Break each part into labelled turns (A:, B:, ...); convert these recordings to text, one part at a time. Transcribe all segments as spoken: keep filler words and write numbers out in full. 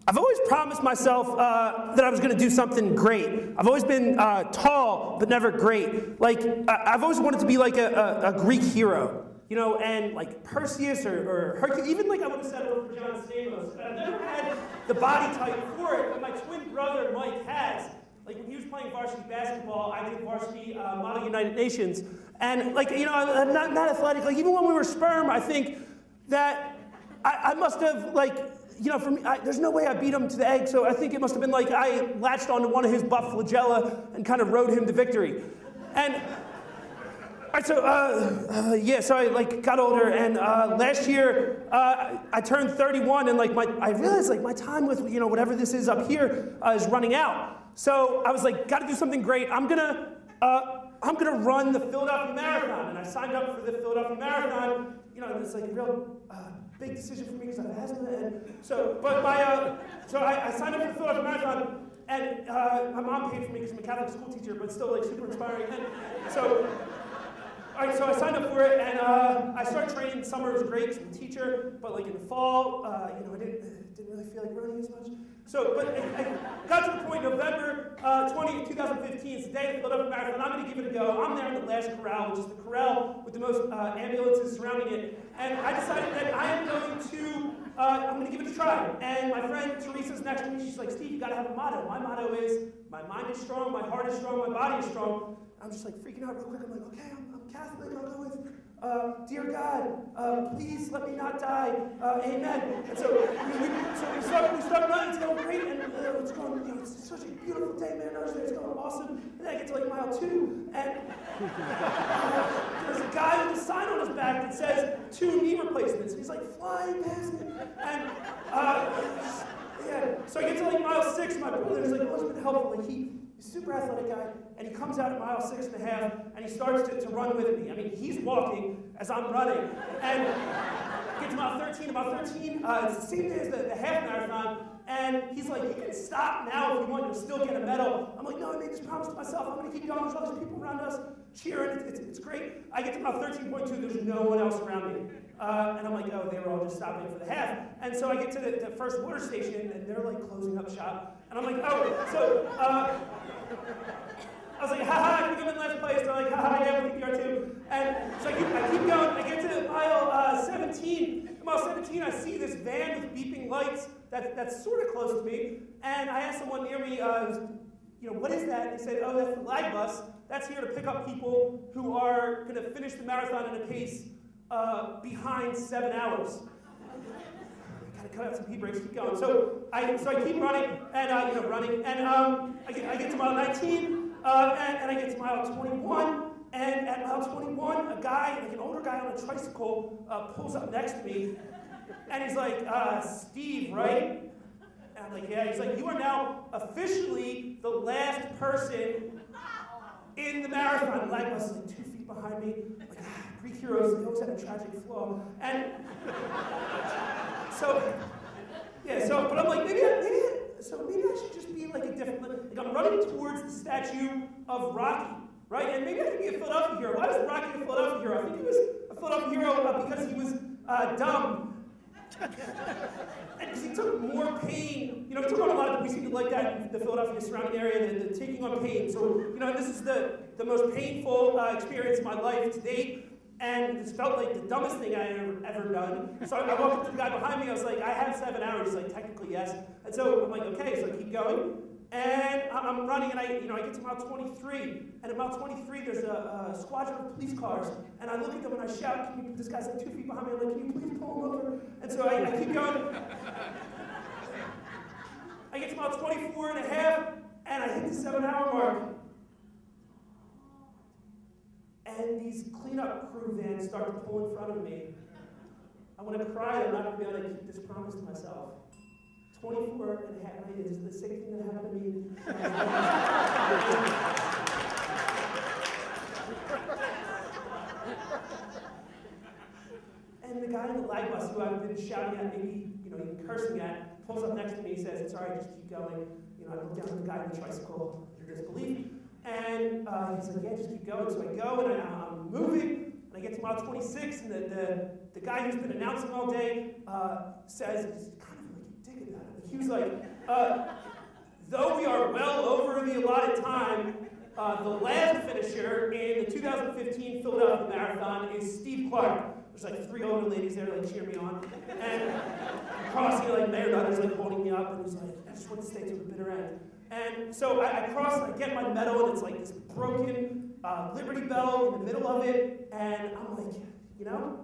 A: I've always promised myself uh, that I was going to do something great. I've always been uh, tall, but never great. Like, I I've always wanted to be like a, a, a Greek hero, you know, and like Perseus or, or Hercules, even like I would have settled for John Stamos. I've never had the body type for it, but my twin brother, Mike, has. Like, when he was playing varsity basketball, I did varsity uh, Model United Nations. And, like, you know, I'm not, not athletic. Like, even when we were sperm, I think that I, I must have, like, you know, for me, I, there's no way I beat him to the egg, so I think it must have been like I latched onto one of his buff flagella and kind of rode him to victory. And, all right, so, uh, uh, yeah, so I, like, got older, and uh, last year, uh, I turned thirty-one, and, like, my, I realized, like, my time with, you know, whatever this is up here uh, is running out. So I was like, gotta do something great. I'm gonna, uh, I'm gonna run the Philadelphia Marathon, and I signed up for the Philadelphia Marathon. You know, it's like a real uh, big decision for me because I have asthma, and so, but my, uh, so I, I signed up for the Philadelphia Marathon, and uh, my mom paid for me because I'm a Catholic school teacher, but still like super inspiring. And so, all right, so I signed up for it, and uh, I started training. Summer was great because I'm a teacher, but like in the fall, uh, you know, I didn't, didn't really feel like running as much. So, but I, I got to the point, November uh, twentieth, two thousand fifteen, it's the day of the Philadelphia Marathon. I'm going to give it a go. I'm there in the last corral, which is the corral with the most uh, ambulances surrounding it. And I decided that I am going to, uh, I'm going to give it a try. And my friend Teresa's next to me. She's like, Steve, you got to have a motto. My motto is, my mind is strong, my heart is strong, my body is strong. I'm just like freaking out real quick. I'm like, okay, I'm, I'm Catholic. I'll go with, uh, dear God, uh, please let me not die. Uh, amen. And so we, we, so we start, we start running. It's going great, and uh, it's going. You know, it's such a beautiful day, man. It's going awesome. And then I get to like mile two, and uh, there's a guy with a sign on his back that says two knee replacements. And he's like flying past me, and uh, yeah. So I get to like mile six. My brother's like, oh, it's been helpful. Like he. He's a super athletic guy, and he comes out at mile six and a half, and he starts to, to run with me. I mean, he's walking as I'm running, and get to mile thirteen. About thirteen, uh, it's the same day as the, the half marathon, and he's like, you can stop now if you want, you'll still get a medal. I'm like, no, I made this promise to myself. I'm going to keep going. There's all these people around us cheering. It's, it's, it's great. I get to mile thirteen point two. There's no one else around me. Uh, and I'm like, oh, they were all just stopping for the half. And so I get to the, the first water station, and they're like closing up shop. And I'm like, oh, so, uh, I was like, haha, I think I'm in last place. They're like, haha, yeah, we think you are too. And so I keep, I keep going. I get to mile uh, seventeen. At mile seventeen, I see this van with beeping lights that, that's sort of close to me. And I asked someone near me, uh, you know, what is that? They said, oh, that's the lag bus. That's here to pick up people who are going to finish the marathon at a pace uh, behind seven hours. Gotta cut out some pee breaks, keep going. So I, so I keep running, and uh, you know, running, and um, I, get, I get to mile nineteen, uh, and, and I get to mile twenty-one, and at mile twenty-one, a guy, like an older guy on a tricycle, uh, pulls up next to me, and he's like, uh, Steve, right? And I'm like, yeah. He's like, you are now officially the last person in the marathon. The lag bus is like two feet behind me. Like, ah, Greek heroes, they always had a tragic flaw. And so, yeah, so, but I'm like, maybe, I, maybe, I, so maybe I should just be like a different, like I'm running towards the statue of Rocky, right? And maybe I could be a Philadelphia hero. Why was Rocky a Philadelphia hero? I think he was a Philadelphia hero uh, because he was uh, dumb. And because he took more pain, you know, he took on a lot of, we seem to like that in the Philadelphia surrounding area, the, the taking on pain. So, you know, this is the, the most painful uh, experience of my life to date. And this felt like the dumbest thing I had ever, ever done. So I, I walked up to the guy behind me, I was like, I have seven hours. He's like, technically, yes. And so I'm like, okay, so I keep going. And I'm running, and I, you know, I get to mile twenty-three. And at mile twenty-three, there's a, a squadron of police cars. And I look at them and I shout, can you, this guy's like two feet behind me. I'm like, can you please pull him over? And so I, I keep going. I get to mile twenty-four and a half, and I hit the seven hour mark. And these cleanup crew vans start to pull in front of me. I want to cry. I'm not going to be able to keep this promise to myself. twenty-four and a half is the same thing that happened to me. And the guy in the lag bus who I've been shouting at, maybe, you know, even cursing at, pulls up next to me and says, it's all right, just keep going. You know, I look down at the guy in the tricycle in disbelief. And uh, he's like, yeah, just keep going. So I go, and I, I'm moving, and I get to mile twenty-six, and the, the, the guy who's been announcing all day uh, says, he's kind of like a dick about it. Like He was like, uh, though we are well over the allotted time, uh, the last finisher in the two thousand fifteen Philadelphia Marathon is Steve Clark. There's like three older ladies there like cheer me on. And across here, like Mayor Nutter's like holding me up, and he's like, I just want to stay to the bitter end. And so I, I cross, I get my medal, and it's like this broken uh, Liberty Bell in the middle of it, and I'm like, you know,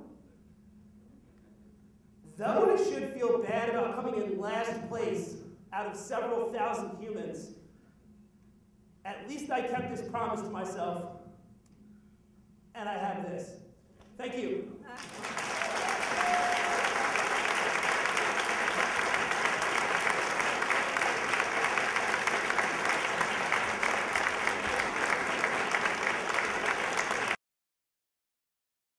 A: though I should feel bad about coming in last place out of several thousand humans, at least I kept this promise to myself, and I have this. Thank you.